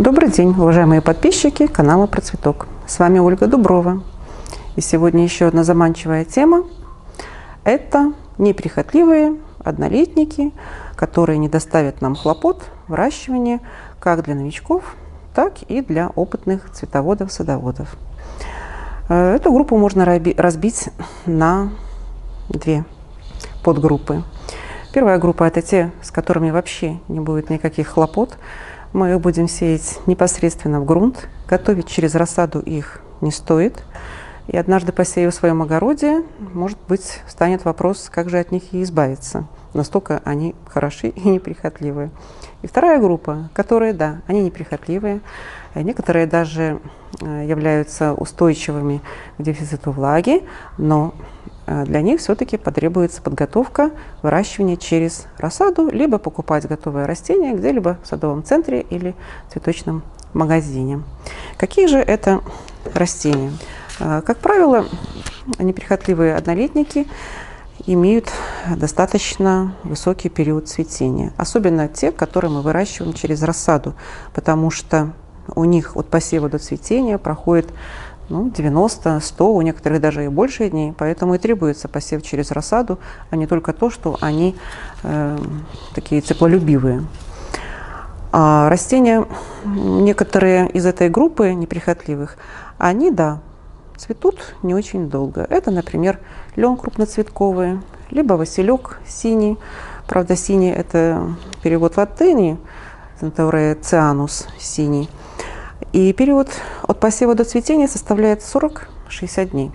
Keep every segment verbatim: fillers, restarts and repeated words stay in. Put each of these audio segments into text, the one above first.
Добрый день, уважаемые подписчики канала Про Цветок. С вами Ольга Дуброва. И сегодня еще одна заманчивая тема – это неприхотливые однолетники, которые не доставят нам хлопот выращивания как для новичков, так и для опытных цветоводов-садоводов. Эту группу можно разбить на две подгруппы. Первая группа – это те, с которыми вообще не будет никаких хлопот. Мы их будем сеять непосредственно в грунт. Готовить через рассаду их не стоит. И однажды, посеяв в своем огороде, может быть, станет вопрос, как же от них и избавиться. Настолько они хороши и неприхотливые. И вторая группа, которые, да, они неприхотливые. Некоторые даже являются устойчивыми к дефициту влаги, но для них все-таки потребуется подготовка выращивания через рассаду, либо покупать готовое растение где-либо в садовом центре или цветочном магазине. Какие же это растения? Как правило, неприхотливые однолетники имеют достаточно высокий период цветения, особенно те, которые мы выращиваем через рассаду, потому что у них от посева до цветения проходит ну, девяносто, сто, у некоторых даже и больше дней, поэтому и требуется посев через рассаду, а не только то, что они э, такие теплолюбивые. А растения, некоторые из этой группы неприхотливых, они, да, цветут не очень долго. Это, например, лен крупноцветковый, либо василек синий. Правда, синий – это перевод латыни, центаурея цианус синий. И период от посева до цветения составляет сорок-шестьдесят дней.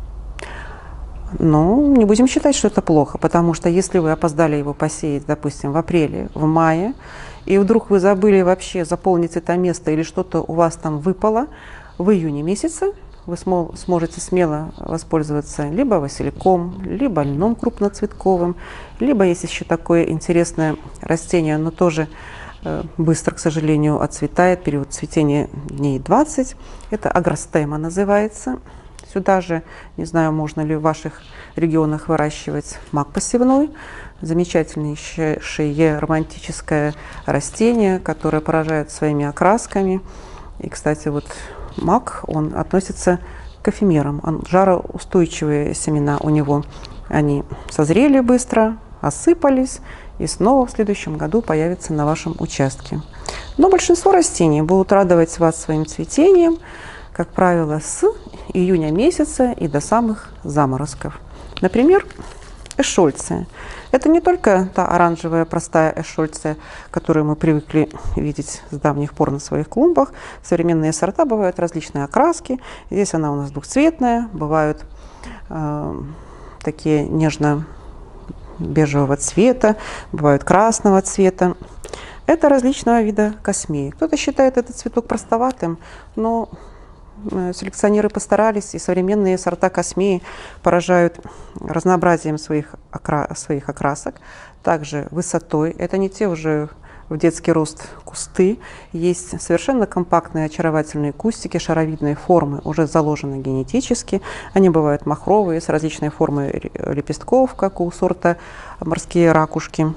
Но не будем считать, что это плохо, потому что если вы опоздали его посеять, допустим, в апреле, в мае, и вдруг вы забыли вообще заполнить это место или что-то у вас там выпало, в июне месяце вы сможете смело воспользоваться либо васильком, либо льном крупноцветковым, либо есть еще такое интересное растение, но тоже быстро, к сожалению, отцветает, период цветения дней двадцать. Это агростема называется. Сюда же, не знаю, можно ли в ваших регионах выращивать мак посевной. Замечательнейшее романтическое растение, которое поражает своими окрасками. И, кстати, вот мак, он относится к эфемерам. Он жароустойчивые семена у него. Они созрели быстро, осыпались, и снова в следующем году появится на вашем участке. Но большинство растений будут радовать вас своим цветением, как правило, с июня месяца и до самых заморозков. Например, эшольция. Это не только та оранжевая простая эшольция, которую мы привыкли видеть с давних пор на своих клумбах. Современные сорта бывают различные окраски. Здесь она у нас двухцветная, бывают э, такие нежно бежевого цвета, бывают красного цвета. Это различного вида космеи. Кто-то считает этот цветок простоватым, но селекционеры постарались, и современные сорта космеи поражают разнообразием своих, окра... своих окрасок, также высотой. Это не те уже в детский рост кусты. Есть совершенно компактные очаровательные кустики шаровидной формы, уже заложены генетически. Они бывают махровые, с различной формой лепестков, как у сорта морские ракушки.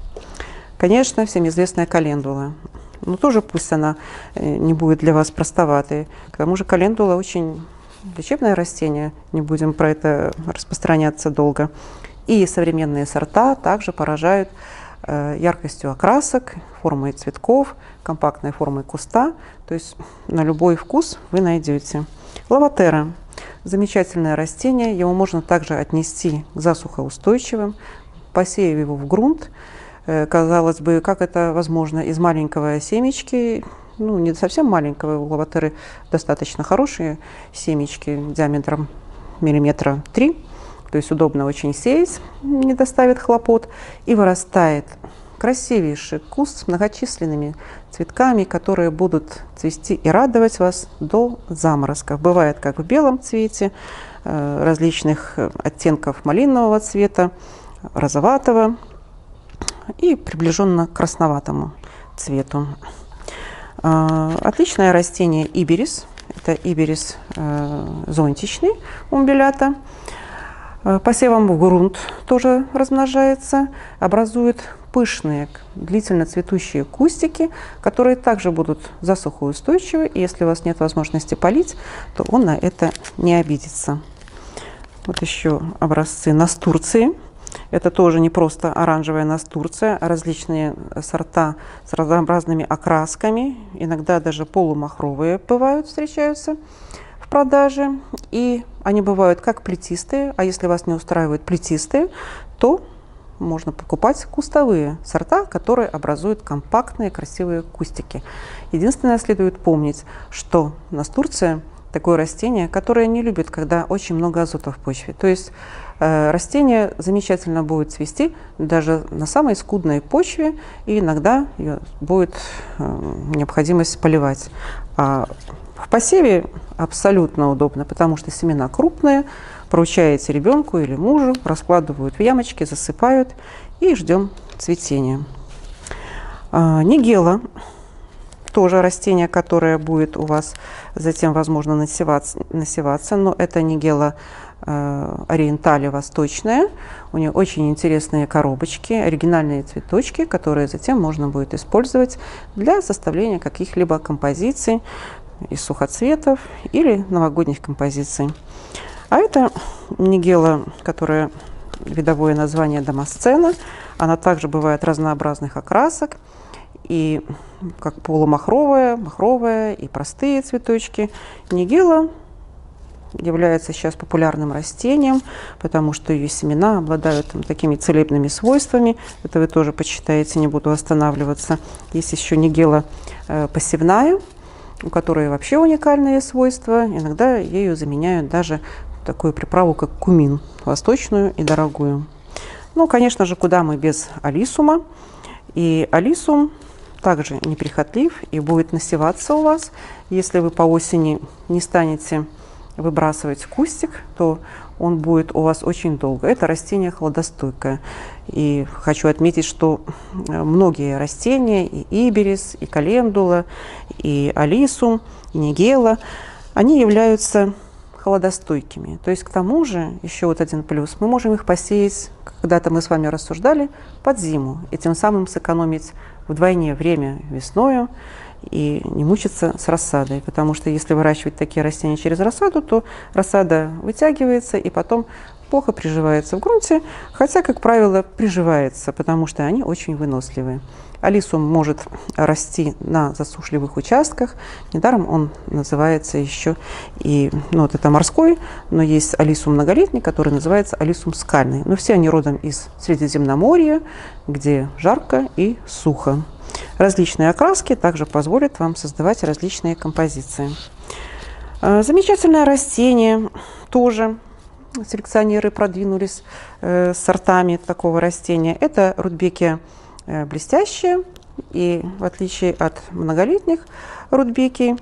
Конечно, всем известная календула. Но тоже пусть она не будет для вас простоватой. К тому же календула очень лечебное растение, не будем про это распространяться долго. И современные сорта также поражают яркостью окрасок, формой цветков, компактной формой куста. То есть на любой вкус вы найдете. Лаватера – замечательное растение. Его можно также отнести к засухоустойчивым. Посеяв его в грунт, казалось бы, как это возможно из маленького семечки, ну не совсем маленького, у лаватеры достаточно хорошие семечки диаметром миллиметра три. То есть удобно очень сеять, не доставит хлопот, и вырастает красивейший куст с многочисленными цветками, которые будут цвести и радовать вас до заморозков. Бывает как в белом цвете, различных оттенков малинового цвета, розоватого и приближенно к красноватому цвету. Отличное растение иберис. Это иберис зонтичный умбелята. Посевом в грунт тоже размножается, образует пышные, длительно цветущие кустики, которые также будут засухоустойчивы. И если у вас нет возможности полить, то он на это не обидится. Вот еще образцы настурции. Это тоже не просто оранжевая настурция, а различные сорта с разнообразными окрасками. Иногда даже полумахровые бывают, встречаются в продаже. И они бывают как плетистые, а если вас не устраивают плетистые, то можно покупать кустовые сорта, которые образуют компактные красивые кустики. Единственное, следует помнить, что настурция такое растение, которое не любит, когда очень много азота в почве. То есть э, растение замечательно будет цвести даже на самой скудной почве, и иногда ее будет э, необходимость поливать. А в посеве абсолютно удобно, потому что семена крупные, поручаете ребенку или мужу, раскладывают в ямочки, засыпают и ждем цветения. А, нигела. Тоже растение, которое будет у вас затем, возможно, насеваться, насеваться но это нигела э, ориентали восточная. У нее очень интересные коробочки, оригинальные цветочки, которые затем можно будет использовать для составления каких-либо композиций из сухоцветов или новогодних композиций. А это нигела, которая видовое название Дамасцена. Она также бывает разнообразных окрасок. И как полумахровая, махровая и простые цветочки. Нигела является сейчас популярным растением, потому что ее семена обладают там, такими целебными свойствами. Это вы тоже почитаете, не буду останавливаться. Есть еще нигела э, посевная, у которой вообще уникальные свойства. Иногда ею заменяют даже такую приправу, как кумин, восточную и дорогую. Ну, конечно же, куда мы без алисума. И алисум также неприхотлив и будет насеваться у вас. Если вы по осени не станете выбрасывать кустик, то он будет у вас очень долго. Это растение холодостойкое. И хочу отметить, что многие растения, и иберис, и календула, и алисум, и нигела, они являются холодостойкими. То есть к тому же, еще вот один плюс, мы можем их посеять, когда-то мы с вами рассуждали, под зиму, и тем самым сэкономить вдвойне время весною и не мучиться с рассадой. Потому что если выращивать такие растения через рассаду, то рассада вытягивается и потом плохо приживается в грунте, хотя, как правило, приживается, потому что они очень выносливые. Алисум может расти на засушливых участках. Недаром он называется еще и, ну вот это морской, но есть алисум многолетний, который называется алисум скальный. Но все они родом из Средиземноморья, где жарко и сухо. Различные окраски также позволят вам создавать различные композиции. Замечательное растение тоже. Селекционеры продвинулись э, сортами такого растения. Это рудбекия э, блестящая, и в отличие от многолетних рудбекий,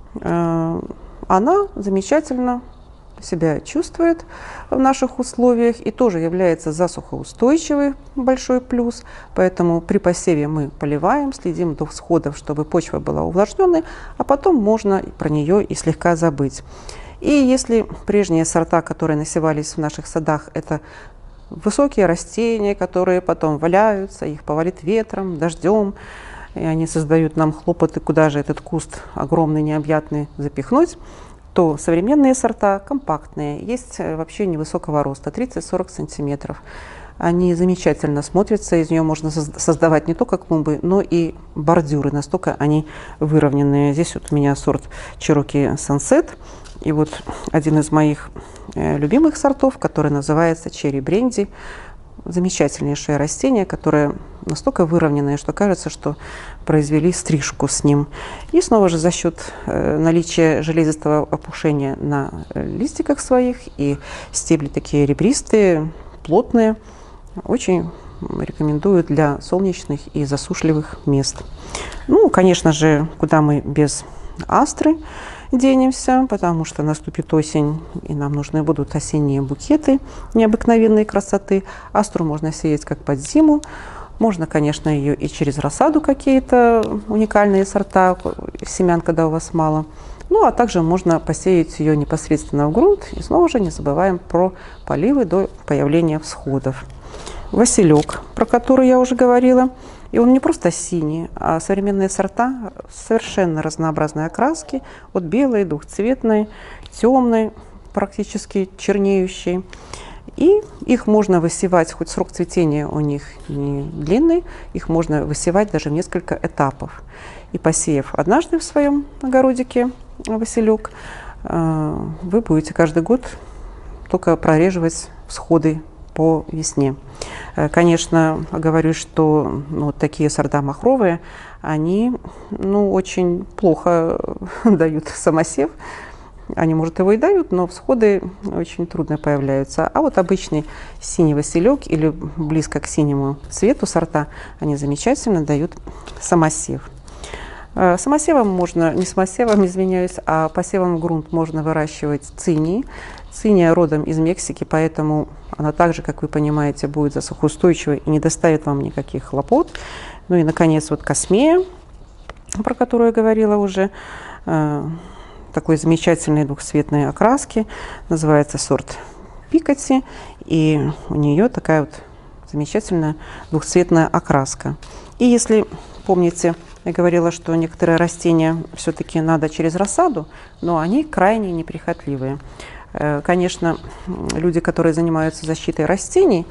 э, она замечательно себя чувствует в наших условиях и тоже является засухоустойчивой, большой плюс. Поэтому при посеве мы поливаем, следим до всходов, чтобы почва была увлажненной, а потом можно про нее и слегка забыть. И если прежние сорта, которые насевались в наших садах, это высокие растения, которые потом валяются, их повалит ветром, дождем, и они создают нам хлопоты, куда же этот куст огромный, необъятный запихнуть, то современные сорта компактные, есть вообще невысокого роста, тридцать-сорок сантиметров. Они замечательно смотрятся, из нее можно создавать не только клумбы, но и бордюры, настолько они выровненные. Здесь вот у меня сорт Cherokee Sunset. И вот один из моих э, любимых сортов, который называется Cherry Brandy. Замечательнейшее растение, которое настолько выровненное, что кажется, что произвели стрижку с ним. И снова же за счет э, наличия железистого опушения на э, листиках своих, и стебли такие ребристые, плотные, очень рекомендую для солнечных и засушливых мест. Ну, конечно же, куда мы без астры денемся, потому что наступит осень, и нам нужны будут осенние букеты необыкновенной красоты. Астру можно сеять как под зиму. Можно, конечно, ее и через рассаду какие-то уникальные сорта, семян, когда у вас мало. Ну, а также можно посеять ее непосредственно в грунт. И снова же не забываем про поливы до появления всходов. василек, про который я уже говорила. И он не просто синий, а современные сорта совершенно разнообразной окраски, от белой, двухцветной, темной, практически чернеющей. И их можно высевать, хоть срок цветения у них не длинный, их можно высевать даже в несколько этапов. И посеяв однажды в своем огородике василек, вы будете каждый год только прореживать всходы по весне. Конечно, говорю, что ну, такие сорта махровые, они ну, очень плохо дают самосев. Они, может, его и дают, но всходы очень трудно появляются. А вот обычный синий василек или близко к синему цвету сорта, они замечательно дают самосев. Самосевом можно, не самосевом, извиняюсь, а посевом в грунт можно выращивать цинии. Циния родом из Мексики, поэтому она также, как вы понимаете, будет засухоустойчивой и не доставит вам никаких хлопот. Ну и, наконец, вот космея, про которую я говорила уже, такой замечательной двухцветной окраски, называется сорт Пикати, и у нее такая вот замечательная двухцветная окраска. И если помните, я говорила, что некоторые растения все-таки надо через рассаду, но они крайне неприхотливые. Конечно, люди, которые занимаются защитой растений,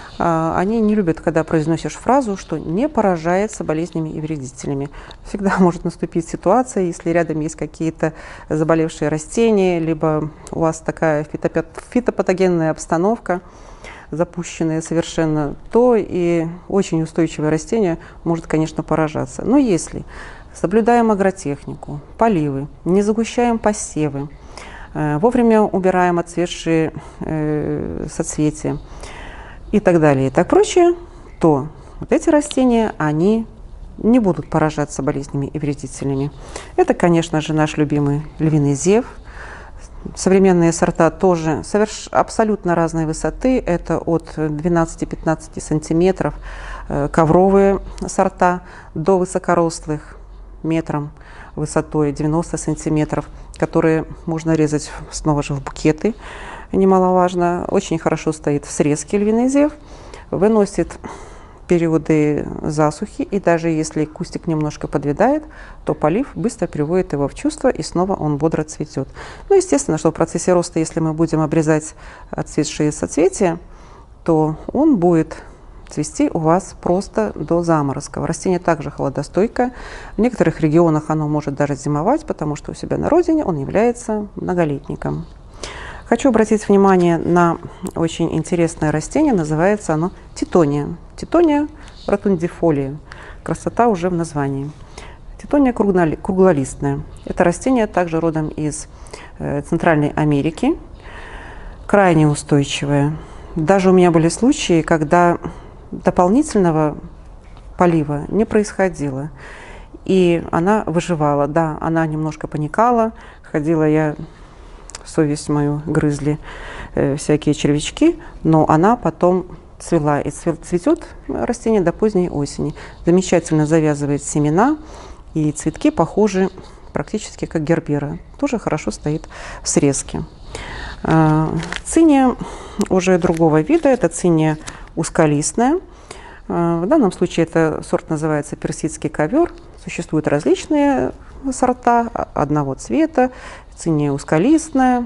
они не любят, когда произносишь фразу, что не поражается болезнями и вредителями. Всегда может наступить ситуация, если рядом есть какие-то заболевшие растения, либо у вас такая фитопатогенная обстановка, запущенные совершенно, то и очень устойчивое растение может, конечно, поражаться. Но если соблюдаем агротехнику, поливы, не загущаем посевы, вовремя убираем отцветшие э, соцветия и так далее и так прочее, то вот эти растения, они не будут поражаться болезнями и вредителями. Это, конечно же, наш любимый львиный зев. Современные сорта тоже соверш... абсолютно разной высоты. Это от двенадцати-пятнадцати сантиметров э, ковровые сорта до высокорослых метром высотой девяносто сантиметров, которые можно резать снова же в букеты, немаловажно. Очень хорошо стоит в срезке львиный зев, выносит периоды засухи, и даже если кустик немножко подвядает, то полив быстро приводит его в чувство, и снова он бодро цветет. Ну, естественно, что в процессе роста, если мы будем обрезать отцветшие соцветия, то он будет цвести у вас просто до заморозков. Растение также холодостойкое. В некоторых регионах оно может даже зимовать, потому что у себя на родине он является многолетником. Хочу обратить внимание на очень интересное растение. Называется оно титония. Титония ротундифолия. Красота уже в названии. Титония круглолистная. Это растение также родом из Центральной Америки. Крайне устойчивое. Даже у меня были случаи, когда дополнительного полива не происходило, и она выживала. Да, она немножко паникала, ходила я, совесть мою грызли э, всякие червячки, но она потом цвела, и цветет растение до поздней осени. Замечательно завязывает семена, и цветки похожи практически как гербера. Тоже хорошо стоит в срезке. Э, циния уже другого вида, это циния узколистная. В данном случае это сорт называется персидский ковер. Существуют различные сорта одного цвета. Циния узколистная,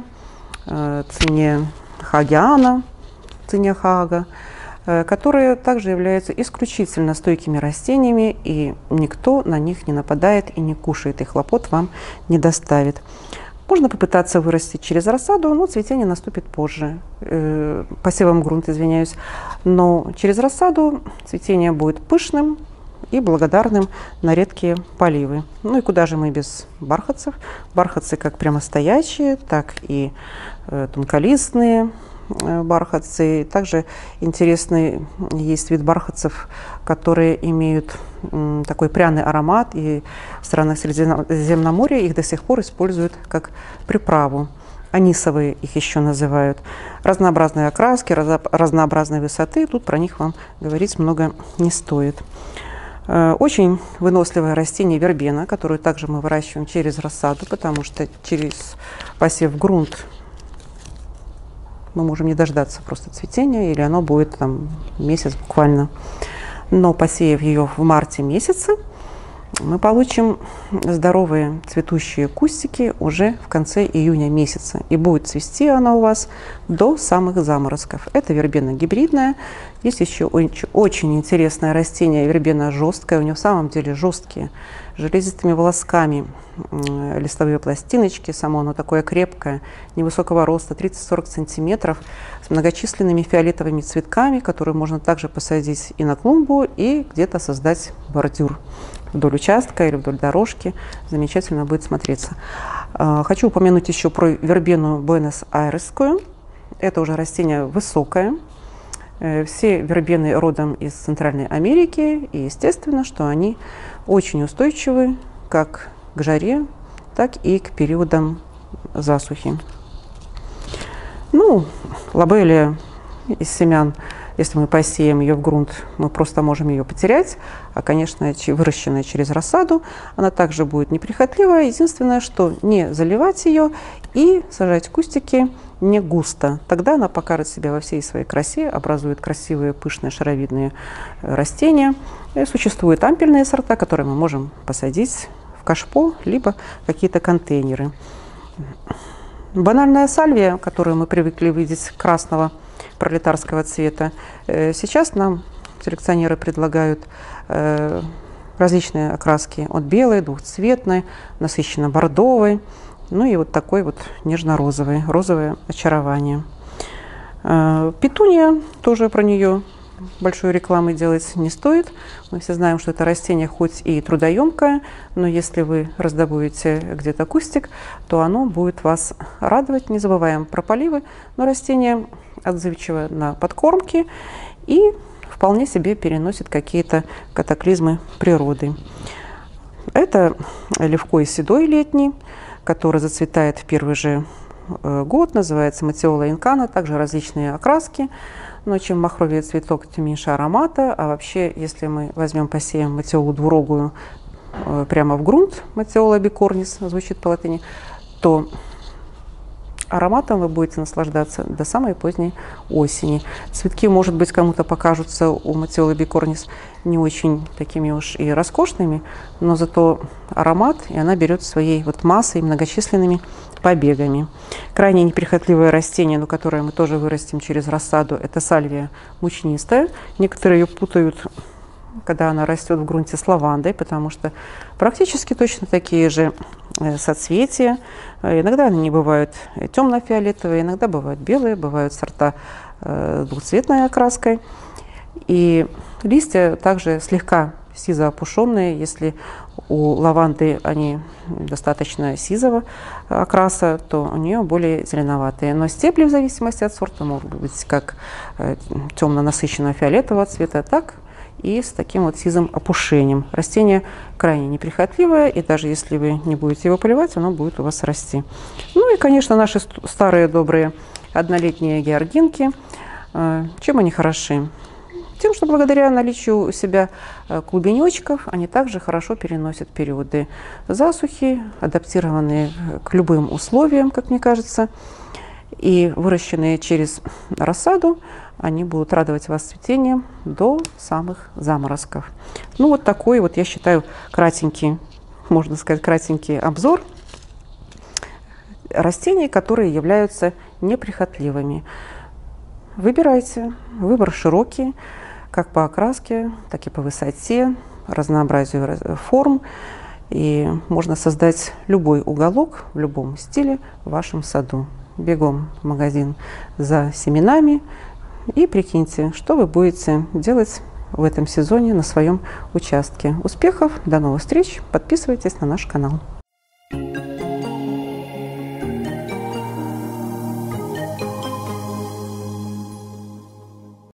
циния хагиана, циния хага, которые также являются исключительно стойкими растениями, и никто на них не нападает и не кушает, и хлопот вам не доставит. Можно попытаться вырастить через рассаду, но цветение наступит позже, э, посевом в грунт, извиняюсь. Но через рассаду цветение будет пышным и благодарным на редкие поливы. Ну и куда же мы без бархатцев? Бархатцы как прямостоящие, так и э, тонколистные э, бархатцы. Также интересный есть вид бархатцев, которые имеют э, такой пряный аромат, и в странах Средиземноморья их до сих пор используют как приправу. Анисовые их еще называют. Разнообразные окраски, разнообразной высоты. Тут про них вам говорить много не стоит. Очень выносливое растение вербена, которую также мы выращиваем через рассаду, потому что через посев в грунт мы можем не дождаться просто цветения, или оно будет там месяц буквально. Но посеяв ее в марте месяце, мы получим здоровые цветущие кустики уже в конце июня месяца. И будет цвести она у вас до самых заморозков. Это вербена гибридная. Есть еще очень, очень интересное растение, вербена жесткая. У нее в самом деле жесткие, железистыми волосками листовые пластиночки. Само оно такое крепкое, невысокого роста, тридцать-сорок сантиметров, с многочисленными фиолетовыми цветками, которые можно также посадить и на клумбу, и где-то создать бордюр вдоль участка или вдоль дорожки. Замечательно будет смотреться. Хочу упомянуть еще про вербену буэнос-айресскую. Это уже растение высокое. Все вербены родом из Центральной Америки, и естественно, что они очень устойчивы как к жаре, так и к периодам засухи. Ну, лобелия из семян, если мы посеем ее в грунт, мы просто можем ее потерять. А, конечно, выращенная через рассаду, она также будет неприхотливая. Единственное, что не заливать ее и сажать кустики не густо. Тогда она покажет себя во всей своей красе, образует красивые, пышные, шаровидные растения. И существуют ампельные сорта, которые мы можем посадить в кашпо, либо какие-то контейнеры. Банальная сальвия, которую мы привыкли видеть красного пролетарского цвета, сейчас нам селекционеры предлагают различные окраски от белой, двухцветной, насыщенно бордовой, ну и вот такой вот нежно-розовый, розовое очарование. Петуния, тоже про нее большой рекламы делать не стоит. Мы все знаем, что это растение хоть и трудоемкое, но если вы раздобудете где-то кустик, то оно будет вас радовать. Не забываем про поливы, но растение отзывчиво на подкормки и вполне себе переносит какие-то катаклизмы природы. Это левкой седой летний, который зацветает в первый же год, называется матиола инкана, также различные окраски. Но чем махровее цветок, тем меньше аромата. А вообще, если мы возьмем, посеем матиолу двурогую э, прямо в грунт, матиола бикорнис, звучит по латыни, то ароматом вы будете наслаждаться до самой поздней осени. Цветки, может быть, кому-то покажутся у матиолы бикорнис не очень такими уж и роскошными, но зато аромат, и она берет своей вот массой, многочисленными побегами. Крайне неприхотливое растение, но которое мы тоже вырастим через рассаду, это сальвия мучнистая. Некоторые ее путают, когда она растет в грунте, с лавандой, потому что практически точно такие же соцветия. Иногда они бывают темно-фиолетовые, иногда бывают белые, бывают сорта с двухцветной окраской. И листья также слегка сизо-опушенные. Если у лаванды они достаточно сизого окраса, то у нее более зеленоватые. Но стебли в зависимости от сорта могут быть как темно-насыщенного фиолетового цвета, так и с таким вот сизым опушением. Растение крайне неприхотливое, и даже если вы не будете его поливать, оно будет у вас расти. Ну и, конечно, наши старые добрые однолетние георгинки. Чем они хороши? Тем, что благодаря наличию у себя клубенечков, они также хорошо переносят периоды засухи, адаптированные к любым условиям, как мне кажется. И выращенные через рассаду, они будут радовать вас цветением до самых заморозков. Ну вот такой вот, я считаю, кратенький, можно сказать, кратенький обзор растений, которые являются неприхотливыми. Выбирайте, выбор широкий, как по окраске, так и по высоте, разнообразию форм. И можно создать любой уголок в любом стиле в вашем саду. Бегом в магазин за семенами и прикиньте, что вы будете делать в этом сезоне на своем участке. Успехов, до новых встреч, подписывайтесь на наш канал.